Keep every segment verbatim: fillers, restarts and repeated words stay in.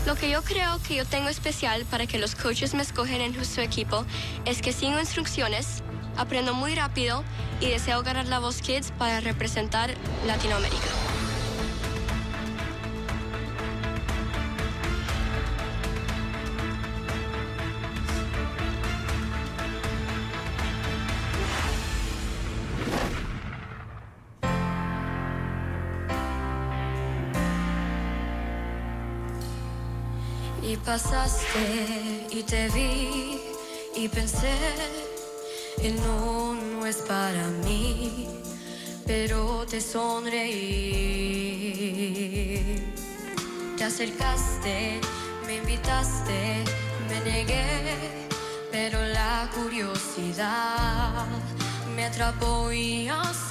Lo que yo creo que yo tengo especial para que los coaches me escogen en su equipo es que sigo instrucciones, aprendo muy rápido y deseo ganar la Voz Kids para representar Latinoamérica. Y pasaste y te vi y pensé, él no, no es para mí, pero te sonreí. Te acercaste, me invitaste, me negué, pero la curiosidad me atrapó y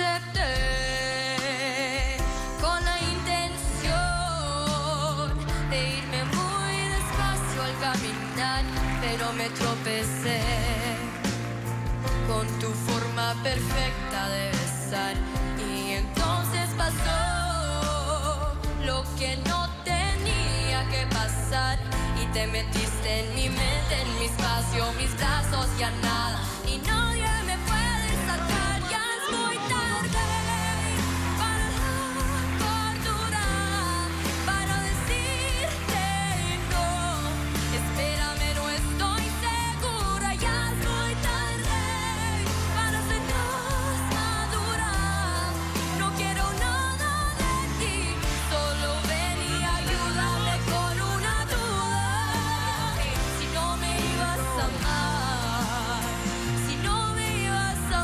acepté con la intención de irme muy despacio al caminar, pero me tropecé con tu forma perfecta de besar y entonces pasó lo que no tenía que pasar y te metiste en mi mente, en mi espacio, mis brazos, ya nada y nadie me puede sacar, ya es muy tarde para la cordura, para decirte no, espérame, no estoy segura, ya es muy tarde para sernos madura, no quiero nada de ti, solo ven y ayúdame con una duda, si no me ibas a amar, si no me ibas a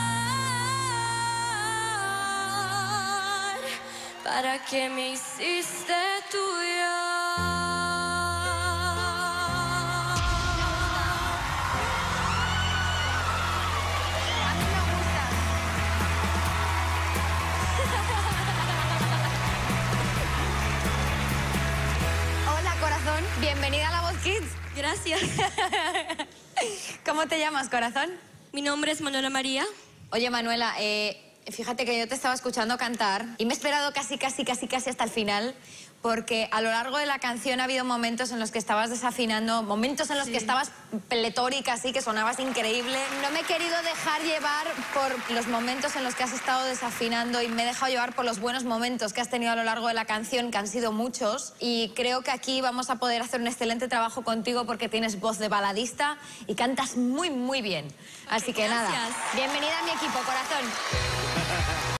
amar, ¿para qué me hiciste tuya? A mí me gusta. Hola, corazón. Bienvenida a la Voz Kids. Gracias. ¿Cómo te llamas, corazón? Mi nombre es Manuela María. Oye, Manuela, eh, fíjate que yo te estaba escuchando cantar y me he esperado casi, casi, casi, casi hasta el final porque a lo largo de la canción ha habido momentos en los que estabas desafinando, momentos en los Sí. que estabas pletórica, así, que sonabas increíble. No me he querido dejar llevar por los momentos en los que has estado desafinando y me he dejado llevar por los buenos momentos que has tenido a lo largo de la canción, que han sido muchos. Y creo que aquí vamos a poder hacer un excelente trabajo contigo porque tienes voz de baladista y cantas muy, muy bien. Así que nada, gracias. bienvenida a mi equipo, corazón.